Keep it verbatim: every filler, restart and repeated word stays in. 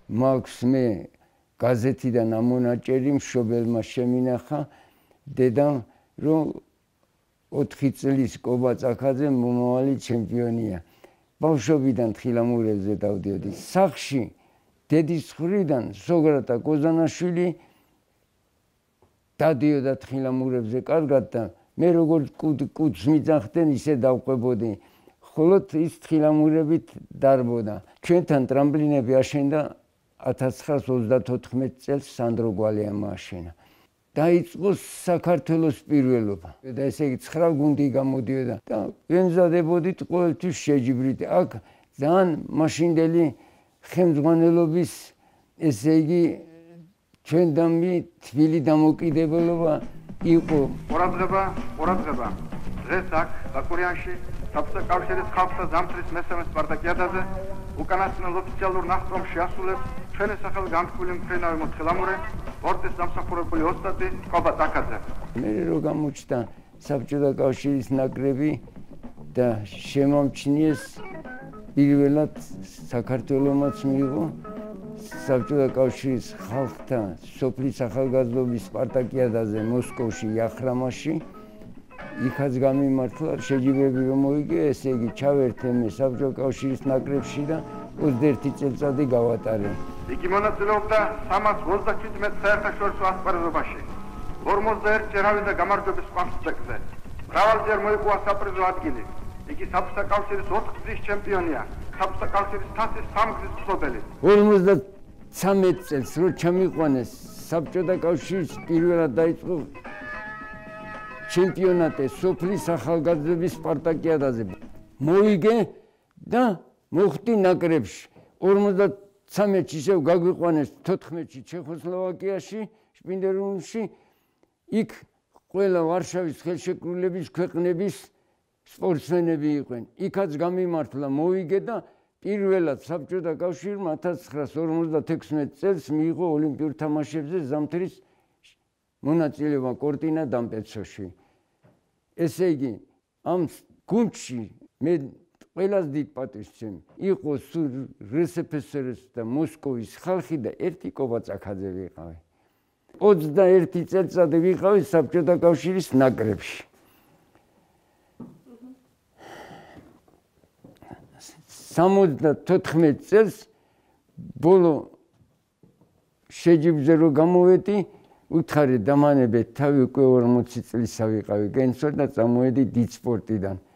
მაქვს მე გაზეთიდან ამონაჭერი მშობელმა შემინახა დედამ რომ ოთხი წლის კობა წაქაძე მომავალი ჩემპიონია. ბავშვობიდან თხილამურებზე დავდიოდი. სახლში დედის მხრიდან სოგრატა კოზანაშვილი დადიოდა თხილამურებზე კარგად და მე როგორც კუდს მიძახდნენ ისე დავყვებოდი. ხოლოდ ის თხილამურებით დარბოდა. ჩვენთან ტრამპლინები აშენდა ათას ცხრაას ოცდათოთხმეტ წელს სანდრო გვალიამ ააშენა. დაიწყო საქართველოს პირველობა და ესე იგი ცხრა გუნდი გამოდიოდა და ვემზადებოდით ყოველთვის შეჯიბრით. აქ ძალიან მაშინდელი ხელმძღვანელობის ესე იგი ჩვენდამი თბილი დამოკიდებულება იყო. ყურადღება, ყურადღება. დღეს აქ ბაკურიანში საბჭოთა კავშირის ხალხთა ზამთრის მესამე სპარტაკიადაზე უკანასკნელ ოფიციალურ ნახტომში ასულებს ჩვენი სახელგანთქმული მფრინავი მოთხილამურე სპორტის დამსახურებული ოსტატი კობა წაქაძე. მე რო გამოჩნდა საბჭოთა კავშირის ნაკრები და შემომჩნიეს პირველად საქართველომაც მიიღო საბჭოთა კავშირის ხალხთა სოფლის ახალგაზრდობის სპარტაკიადაზე მოსკოვში იახრამაში იქაც გამიმართლა შეჯიბრები რომ მოიგე, ესე იგი ჩავერთე მე საბჭოთა კავშირის ნაკრებში და ოცდაერთი წელიწადი გავატარე. იგი მონაწილეობდა სამას ოცდაჩვიდმეტ საერთაშორისო ასპარეზობაში. ორმოცდაერთჯერ ავიდა გამარჯვების კვანძზე. მრავალჯერ მოიპოვა საპრიზო ადგილი. იგი საბჭოთა კავშირის ოთხგზის ჩემპიონია. საბჭოთა კავშირის თასის სამგზის მფლობელი. ორმოცდაცამეტ წელს რო ჩამიყვანეს საბჭოთა კავშირის პირველად დაიწყო ჩემპიონატი სოფლის ახალგაზრდების სპარტაკიადაზე. მოიგე და მოხვდი ნაკრებში. ორმოცდაცამეტში ისევ გაგვიყვანეს თოთხმეტში ჩეხოსლოვაკიაში, შპინდერუნში. იქ ყველა ვარშავის ხელშეკრულების ქვეყნების სპორტსმენები იყვნენ. იქაც გამიმართლა მოიგე და პირველად საბჭოთა კავშირმა ათას ცხრაას ორმოცდათექვსმეტ წელს მიიღო ოლიმპიურ თამაშებზე ზამთრის მონაწილეობა კორტინა დამპეცოში. ესე იგი ამ გუნდში მე ყველაზე დიდ პატივს ვცემ. იყო სულ რსფსრ-ს და მოსკოვის ხალხი და ერთი კობა წაქაძე ვიყავი. ოცდაერთი წელიწადი ვიყავი საბჭოთა კავშირის ნაკრებში. სამოცდათოთხმეტ წელს ბოლო შეჯიბრზე რო გამოვედი უთხარი დამანებეთ თავი უკვე ორმოცი წლისა ვიყავი გენცო და წამოვედი დიდ სპორტიდან.